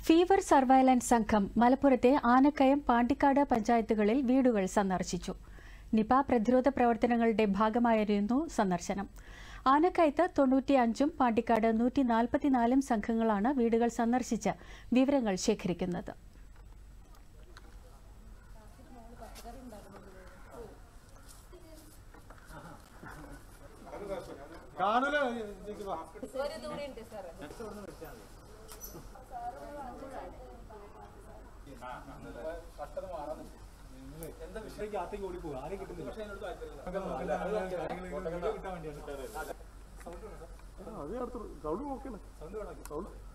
Fever surveillance സംഘം മലപ്പുറത്തെ ആനക്കയം പാണ്ടിക്കാട് പഞ്ചായത്തുകളിൽ വീടുകൾ സന്ദർശിച്ചു. നിപ പ്രതിരോധ പ്രവർത്തനങ്ങളുടെ ഭാഗമായിരുന്നു സന്ദർശനം. ആനക്കയത്ത് 95 പാണ്ടിക്കാട് 144 സംഘങ്ങളാണ് വീടുകൾ സന്ദർശിച്ച് വിവരങ്ങൾ ശേഖരിക്കുന്നത്. എന്താ വിഷയം ഓടിപ്പോകും ആരെയും കിട്ടുന്നില്ല. അത് അടുത്ത് സൗണ്ട് നോക്കണം. സൗണ്ട് വേണം.